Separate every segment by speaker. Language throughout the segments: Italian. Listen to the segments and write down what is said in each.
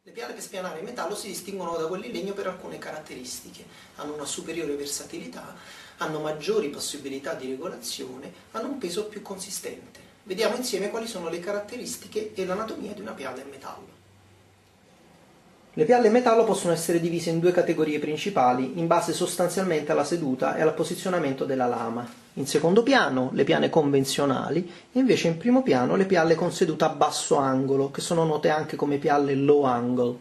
Speaker 1: Le piale per spianare in metallo si distinguono da quelle in legno per alcune caratteristiche. Hanno una superiore versatilità, hanno maggiori possibilità di regolazione, hanno un peso più consistente. Vediamo insieme quali sono le caratteristiche e l'anatomia di una pialla in metallo. Le pialle in metallo possono essere divise in due categorie principali, in base sostanzialmente alla seduta e al posizionamento della lama. In secondo piano le piane convenzionali e invece in primo piano le pialle con seduta a basso angolo, che sono note anche come pialle low angle.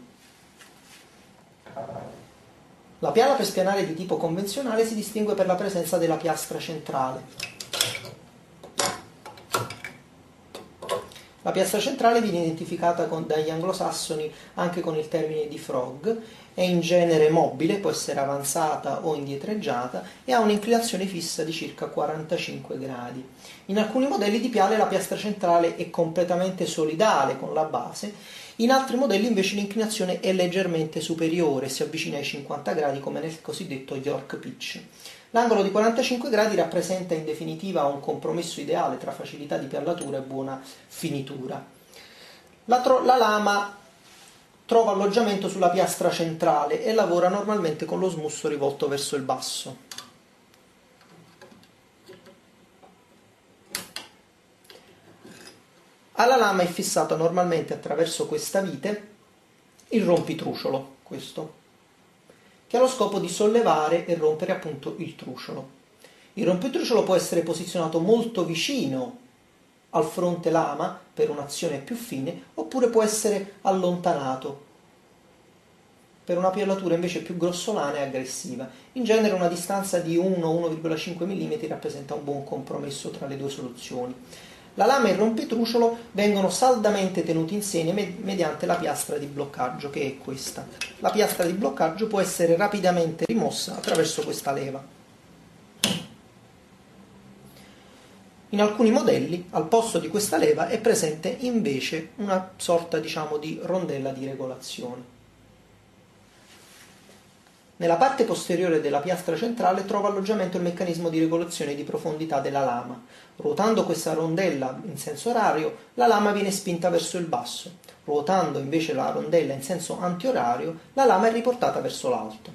Speaker 1: La pialla per spianare di tipo convenzionale si distingue per la presenza della piastra centrale. La piastra centrale viene identificata dagli anglosassoni anche con il termine di frog, è in genere mobile, può essere avanzata o indietreggiata e ha un'inclinazione fissa di circa 45 gradi. In alcuni modelli di piale la piastra centrale è completamente solidale con la base, in altri modelli invece l'inclinazione è leggermente superiore, si avvicina ai 50 gradi come nel cosiddetto York Pitch. L'angolo di 45 gradi rappresenta in definitiva un compromesso ideale tra facilità di piallatura e buona finitura. La lama trova alloggiamento sulla piastra centrale e lavora normalmente con lo smusso rivolto verso il basso. Alla lama è fissata normalmente attraverso questa vite il rompitruciolo, questo, che ha lo scopo di sollevare e rompere appunto il truciolo. Il rompitruciolo può essere posizionato molto vicino al fronte lama per un'azione più fine, oppure può essere allontanato per una piallatura invece più grossolana e aggressiva. In genere una distanza di 1-1,5 mm rappresenta un buon compromesso tra le due soluzioni. La lama e il rompitruciolo vengono saldamente tenuti insieme mediante la piastra di bloccaggio, che è questa. La piastra di bloccaggio può essere rapidamente rimossa attraverso questa leva. In alcuni modelli, al posto di questa leva, è presente invece una sorta, di rondella di regolazione. Nella parte posteriore della piastra centrale trova alloggiamento il meccanismo di regolazione di profondità della lama. Ruotando questa rondella in senso orario, la lama viene spinta verso il basso. Ruotando invece la rondella in senso antiorario, la lama è riportata verso l'alto.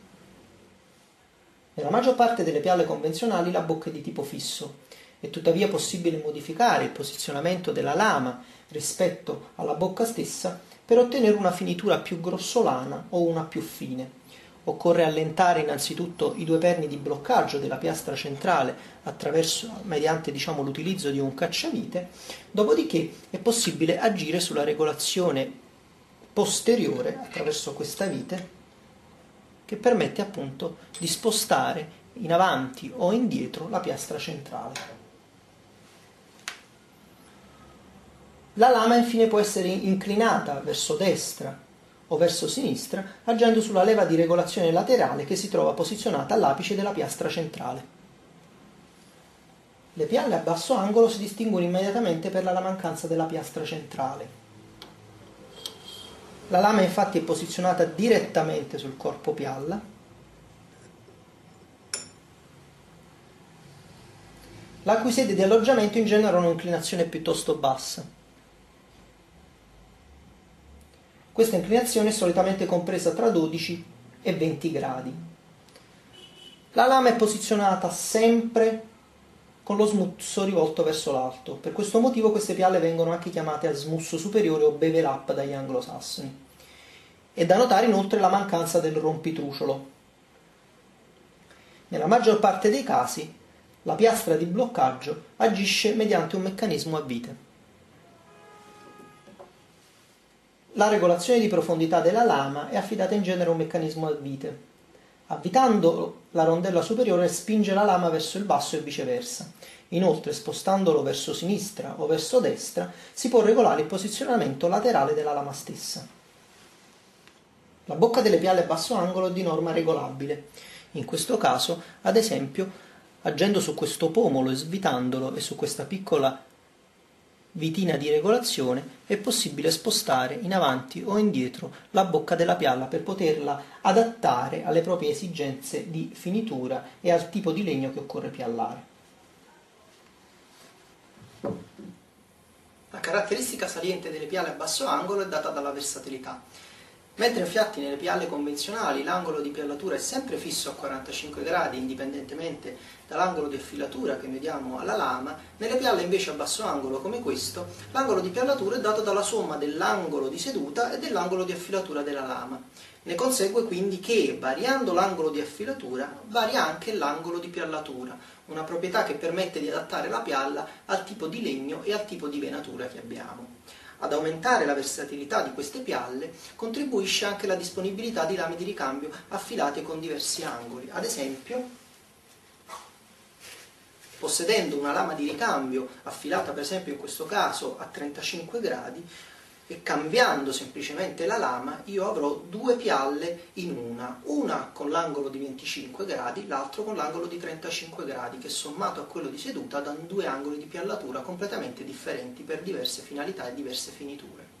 Speaker 1: Nella maggior parte delle pialle convenzionali la bocca è di tipo fisso. È tuttavia possibile modificare il posizionamento della lama rispetto alla bocca stessa per ottenere una finitura più grossolana o una più fine. Occorre allentare innanzitutto i due perni di bloccaggio della piastra centrale mediante l'utilizzo di un cacciavite, dopodiché è possibile agire sulla regolazione posteriore attraverso questa vite che permette appunto di spostare in avanti o indietro la piastra centrale. La lama infine può essere inclinata verso destra o verso sinistra, agendo sulla leva di regolazione laterale che si trova posizionata all'apice della piastra centrale. Le pialle a basso angolo si distinguono immediatamente per la mancanza della piastra centrale. La lama infatti è posizionata direttamente sul corpo pialla. La cui sede di alloggiamento in genere ha un'inclinazione piuttosto bassa. Questa inclinazione è solitamente compresa tra 12 e 20 gradi. La lama è posizionata sempre con lo smusso rivolto verso l'alto. Per questo motivo queste pialle vengono anche chiamate a smusso superiore o bevel up dagli anglosassoni. È da notare inoltre la mancanza del rompitruciolo. Nella maggior parte dei casi la piastra di bloccaggio agisce mediante un meccanismo a vite. La regolazione di profondità della lama è affidata in genere a un meccanismo a vite. Avvitando la rondella superiore spinge la lama verso il basso e viceversa. Inoltre, spostandolo verso sinistra o verso destra, si può regolare il posizionamento laterale della lama stessa. La bocca delle pialle a basso angolo è di norma regolabile. In questo caso, ad esempio, agendo su questo pomolo e svitandolo e su questa piccola vitina di regolazione, è possibile spostare in avanti o indietro la bocca della pialla per poterla adattare alle proprie esigenze di finitura e al tipo di legno che occorre piallare. La caratteristica saliente delle piale a basso angolo è data dalla versatilità. Mentre infatti nelle pialle convenzionali l'angolo di piallatura è sempre fisso a 45 gradi indipendentemente dall'angolo di affilatura che mediamo alla lama, nelle pialle invece a basso angolo come questo, l'angolo di piallatura è dato dalla somma dell'angolo di seduta e dell'angolo di affilatura della lama. Ne consegue quindi che, variando l'angolo di affilatura, varia anche l'angolo di piallatura, una proprietà che permette di adattare la pialla al tipo di legno e al tipo di venatura che abbiamo. Ad aumentare la versatilità di queste pialle contribuisce anche la disponibilità di lame di ricambio affilate con diversi angoli. Ad esempio, possedendo una lama di ricambio affilata per esempio in questo caso a 35 gradi e cambiando semplicemente la lama, io avrò due pialle in una con l'angolo di 25 gradi, l'altro con l'angolo di 35 gradi, che sommato a quello di seduta danno due angoli di piallatura completamente differenti per diverse finalità e diverse finiture.